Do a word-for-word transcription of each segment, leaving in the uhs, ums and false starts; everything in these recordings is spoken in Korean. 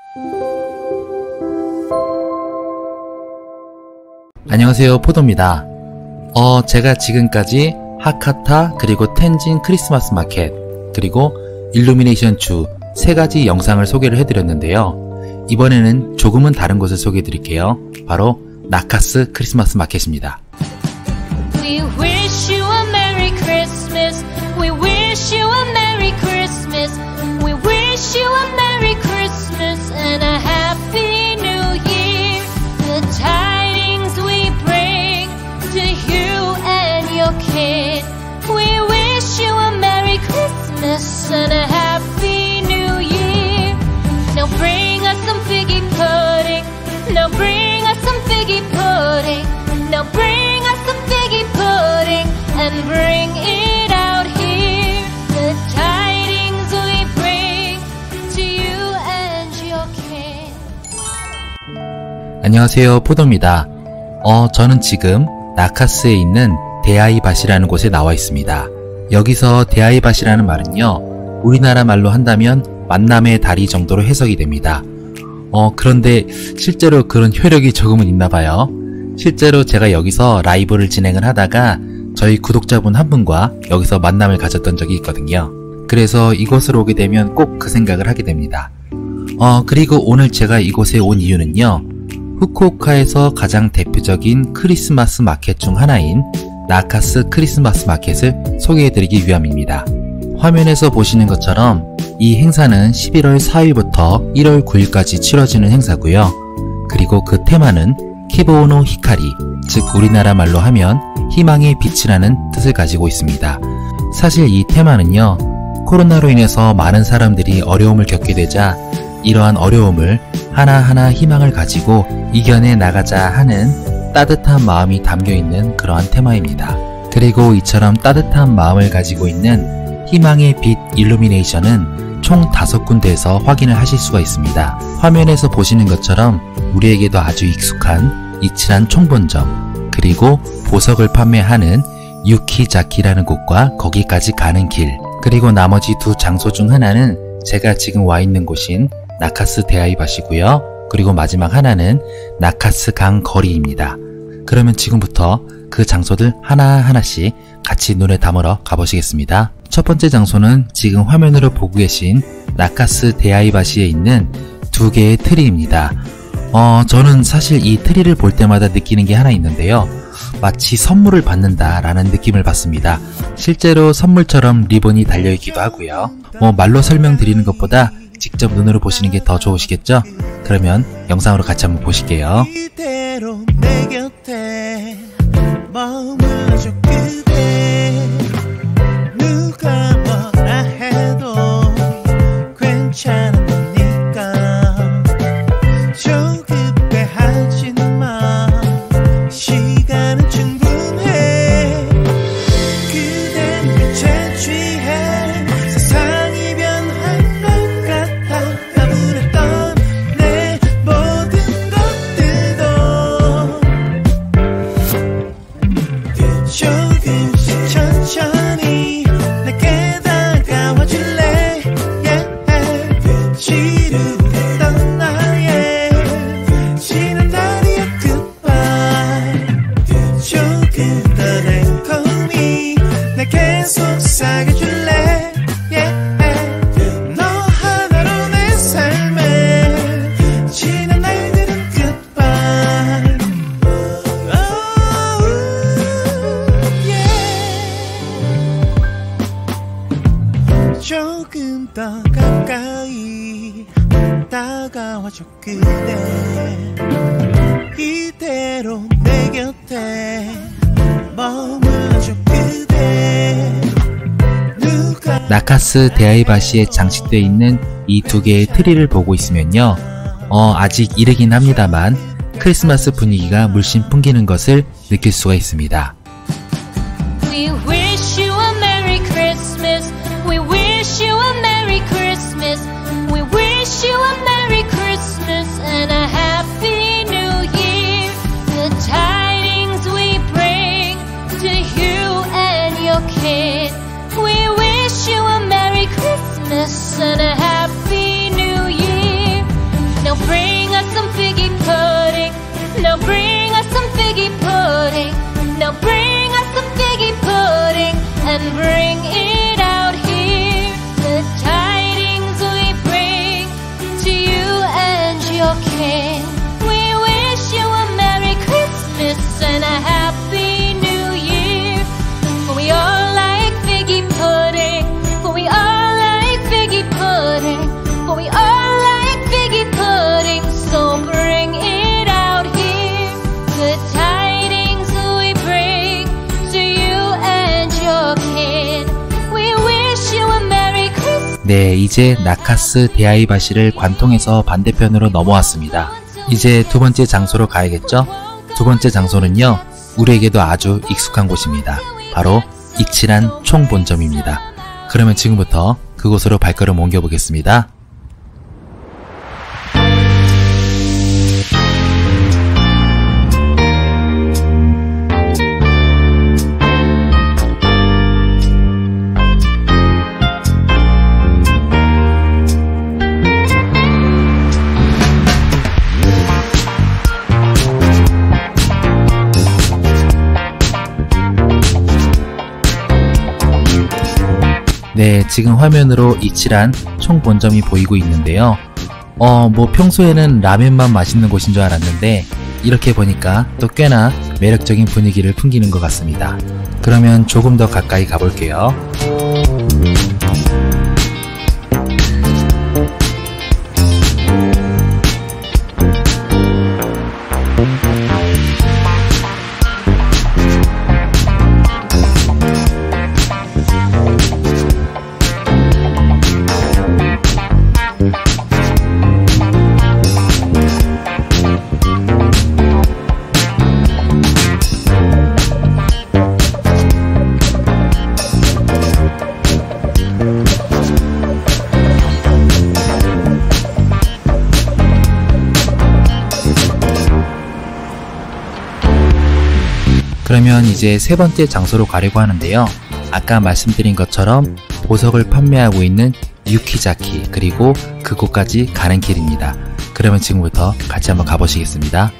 안녕하세요, 포도입니다. 어, 제가 지금까지 하카타 그리고 텐진 크리스마스 마켓 그리고 일루미네이션 주 세 가지 영상을 소개를 해드렸는데요. 이번에는 조금은 다른 것을 소개해드릴게요. 바로 나카스 크리스마스 마켓입니다. We wish you a Merry Christmas. We wish you a Merry Christmas. We wish you a Merry Christmas and a Happy New Year. The tidings we bring to you and your kid. We wish you a Merry Christmas and a Happy New Year. Now bring us some figgy pudding. Now bring us some figgy pudding. Now bring us some figgy pudding and bring it out here. The tidings we bring to you and your king. 안녕하세요, 포도입니다. 어, 저는 지금 나카스에 있는 데아이밭이라는 곳에 나와 있습니다. 여기서 데아이밭이라는 말은요, 우리나라 말로 한다면 만남의 다리 정도로 해석이 됩니다. 어, 그런데 실제로 그런 효력이 조금은 있나봐요. 실제로 제가 여기서 라이브를 진행을 하다가 저희 구독자분 한 분과 여기서 만남을 가졌던 적이 있거든요. 그래서 이곳으로 오게 되면 꼭 그 생각을 하게 됩니다. 어, 그리고 오늘 제가 이곳에 온 이유는요, 후쿠오카에서 가장 대표적인 크리스마스 마켓 중 하나인 나카스 크리스마스 마켓을 소개해드리기 위함입니다. 화면에서 보시는 것처럼 이 행사는 십일월 사일부터 일월 구일까지 치러지는 행사고요. 그리고 그 테마는 키보노 히카리, 즉 우리나라 말로 하면 희망의 빛이라는 뜻을 가지고 있습니다. 사실 이 테마는요, 코로나로 인해서 많은 사람들이 어려움을 겪게 되자 이러한 어려움을 하나하나 희망을 가지고 이겨내 나가자 하는 따뜻한 마음이 담겨있는 그러한 테마입니다. 그리고 이처럼 따뜻한 마음을 가지고 있는 희망의 빛 일루미네이션은 총 다섯 군데에서 확인을 하실 수가 있습니다. 화면에서 보시는 것처럼 우리에게도 아주 익숙한 이치란 총본점, 그리고 보석을 판매하는 유키자키라는 곳과 거기까지 가는 길, 그리고 나머지 두 장소 중 하나는 제가 지금 와 있는 곳인 나카스 데아이밭이고요. 그리고 마지막 하나는 나카스 강 거리입니다. 그러면 지금부터 그 장소들 하나하나씩 같이 눈에 담으러 가보시겠습니다. 첫 번째 장소는 지금 화면으로 보고 계신 나카스 데아이바시에 있는 두 개의 트리입니다. 어, 저는 사실 이 트리를 볼 때마다 느끼는 게 하나 있는데요. 마치 선물을 받는다 라는 느낌을 받습니다. 실제로 선물처럼 리본이 달려있기도 하고요. 뭐 말로 설명드리는 것보다 직접 눈으로 보시는 게 더 좋으시겠죠? 그러면 영상으로 같이 한번 보실게요. 이대로 내 곁에 머물러줘 그대. 누가 뭐라 해도 괜찮은 거니까 조급해하지 마. 시간은 충분해. 그댄 빛에 취해 세상이 변할 것 같아. 가물었던 내 모든 것들도 조금씩 천천히 내게 다가와 줄래. yeah. 지루했던 나의 지난 날이야 goodbye. 조금 더 달콤히 내게 속삭여줄래. yeah. 너 하나로 내 삶에 지난 날들은 goodbye. oh, yeah. 조금 더 가까이 다가와줘 그대. 이대로 내 곁에 머물러줘 그대. 누가 나카스 데아이바시에 장식되어 있는 이 두 개의 트리를 보고 있으면요, 어, 아직 이르긴 합니다만 크리스마스 분위기가 물씬 풍기는 것을 느낄 수가 있습니다. We wish you a Merry Christmas. We wish you a Merry Christmas. We wish you a Merry Christmas and a Happy New Year. The tidings we bring to you and your kid. We wish you a Merry Christmas and a Happy New Year. your kin. We wish you a Merry Christmas and a Happy New Year. For we all like figgy pudding. For we all like figgy pudding. For we all like figgy pudding. So bring it out here. Good tidings we bring to you and your kin. We wish you a Merry Christmas. 네, 이제 나카스 데아이바시를 관통해서 반대편으로 넘어왔습니다. 이제 두 번째 장소로 가야겠죠? 두 번째 장소는요, 우리에게도 아주 익숙한 곳입니다. 바로 이치란 총본점입니다. 그러면 지금부터 그곳으로 발걸음 옮겨보겠습니다. 네, 지금 화면으로 이치란 총본점이 보이고 있는데요. 어, 뭐 평소에는 라면만 맛있는 곳인 줄 알았는데 이렇게 보니까 또 꽤나 매력적인 분위기를 풍기는 것 같습니다. 그러면 조금 더 가까이 가볼게요. 그러면 이제 세 번째 장소로 가려고 하는데요. 아까 말씀드린 것처럼 보석을 판매하고 있는 유키자키, 그리고 그곳까지 가는 길입니다. 그러면 지금부터 같이 한번 가보시겠습니다.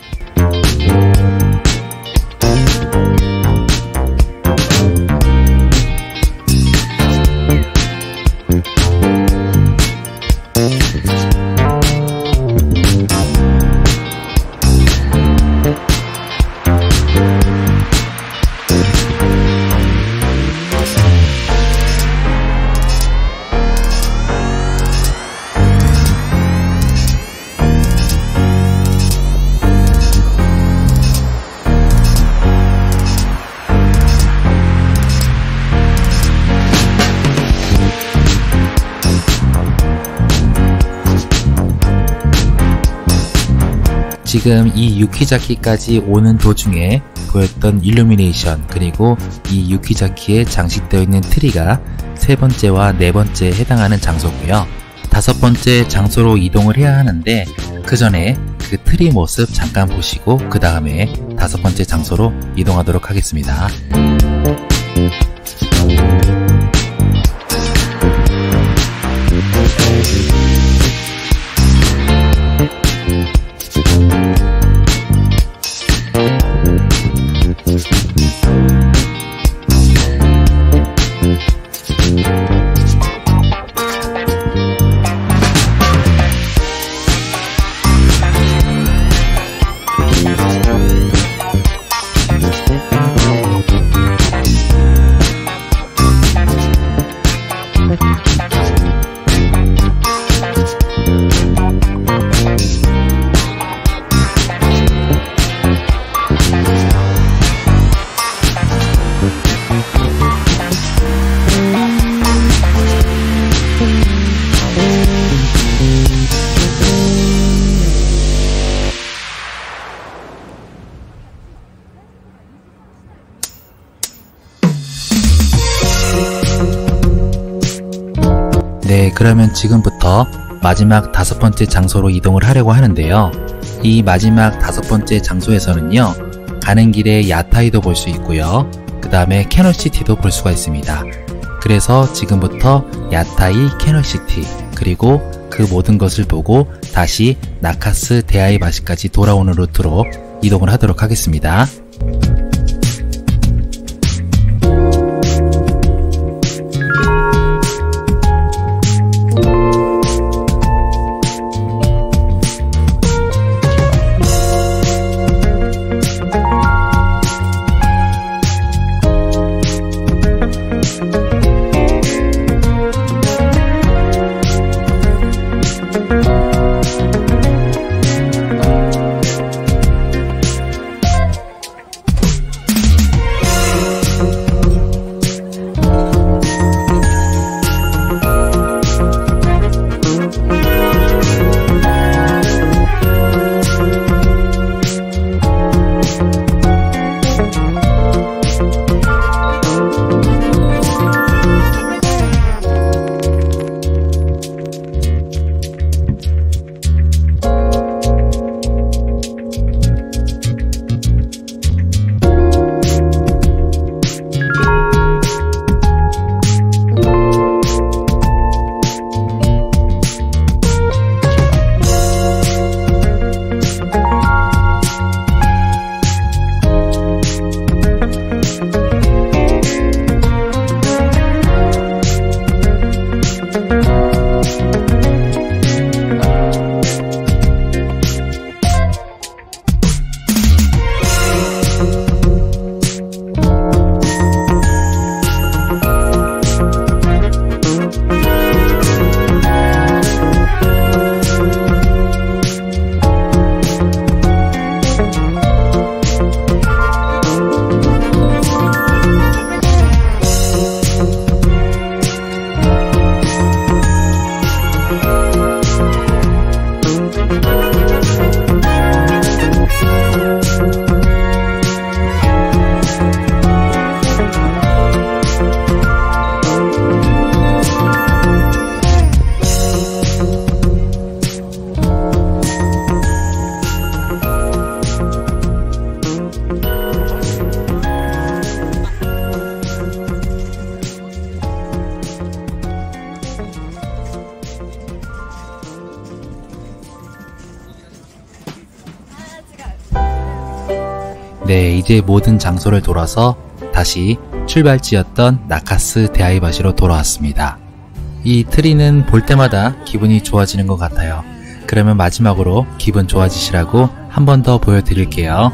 지금 이 유키자키까지 오는 도중에 보였던 일루미네이션, 그리고 이 유키자키에 장식되어 있는 트리가 세 번째와 네 번째에 해당하는 장소고요. 다섯 번째 장소로 이동을 해야 하는데 그 전에 그 트리 모습 잠깐 보시고 그 다음에 다섯 번째 장소로 이동하도록 하겠습니다. 네, 그러면 지금부터 마지막 다섯 번째 장소로 이동을 하려고 하는데요. 이 마지막 다섯 번째 장소에서는요, 가는 길에 야타이도 볼 수 있고요. 그 다음에 캐널시티도 볼 수가 있습니다. 그래서 지금부터 야타이, 캐널시티, 그리고 그 모든 것을 보고 다시 나카스 데아이바시까지 돌아오는 루트로 이동을 하도록 하겠습니다. 네, 이제 모든 장소를 돌아서 다시 출발지였던 나카스 대아이바시로 돌아왔습니다. 이 트리는 볼 때마다 기분이 좋아지는 것 같아요. 그러면 마지막으로 기분 좋아지시라고 한 번 더 보여드릴게요.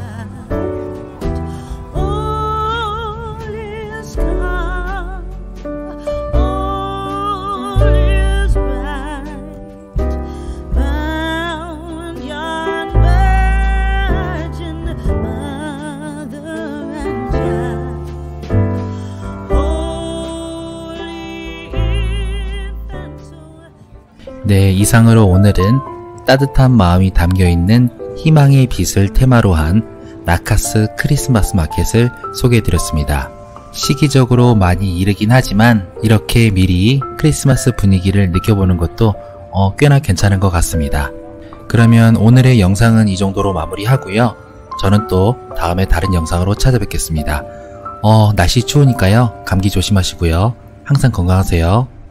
네, 이상으로 오늘은 따뜻한 마음이 담겨있는 희망의 빛을 테마로 한 나카스 크리스마스 마켓을 소개해드렸습니다. 시기적으로 많이 이르긴 하지만 이렇게 미리 크리스마스 분위기를 느껴보는 것도 어, 꽤나 괜찮은 것 같습니다. 그러면 오늘의 영상은 이 정도로 마무리하고요. 저는 또 다음에 다른 영상으로 찾아뵙겠습니다. 어, 날씨 추우니까요. 감기 조심하시고요. 항상 건강하세요.